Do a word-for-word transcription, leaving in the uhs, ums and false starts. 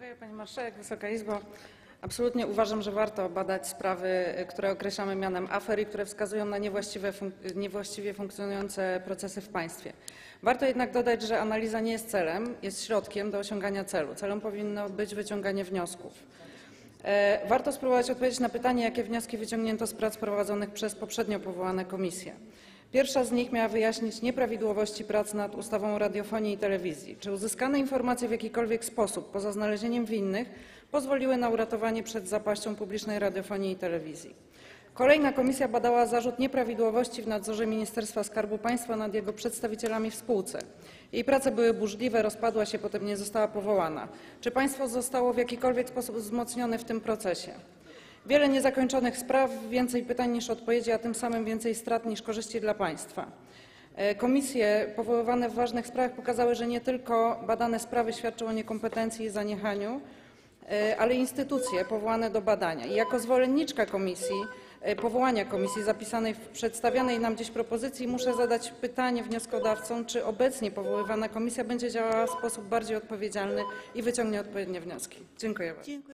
Dziękuję Pani Marszałek, Wysoka Izbo. Absolutnie uważam, że warto badać sprawy, które określamy mianem afer i które wskazują na niewłaściwe, fun niewłaściwie funkcjonujące procesy w państwie. Warto jednak dodać, że analiza nie jest celem, jest środkiem do osiągania celu. Celem powinno być wyciąganie wniosków. Warto spróbować odpowiedzieć na pytanie, jakie wnioski wyciągnięto z prac prowadzonych przez poprzednio powołane komisje. Pierwsza z nich miała wyjaśnić nieprawidłowości prac nad ustawą o radiofonii i telewizji. Czy uzyskane informacje w jakikolwiek sposób, poza znalezieniem winnych, pozwoliły na uratowanie przed zapaścią publicznej radiofonii i telewizji? Kolejna komisja badała zarzut nieprawidłowości w nadzorze Ministerstwa Skarbu Państwa nad jego przedstawicielami w spółce. Jej prace były burzliwe, rozpadła się, potem nie została powołana. Czy państwo zostało w jakikolwiek sposób wzmocnione w tym procesie? Wiele niezakończonych spraw, więcej pytań niż odpowiedzi, a tym samym więcej strat niż korzyści dla państwa. Komisje powoływane w ważnych sprawach pokazały, że nie tylko badane sprawy świadczą o niekompetencji i zaniechaniu, ale instytucje powołane do badania. I jako zwolenniczka komisji, powołania komisji zapisanej w przedstawianej nam dziś propozycji muszę zadać pytanie wnioskodawcom, czy obecnie powoływana komisja będzie działała w sposób bardziej odpowiedzialny i wyciągnie odpowiednie wnioski. Dziękuję bardzo.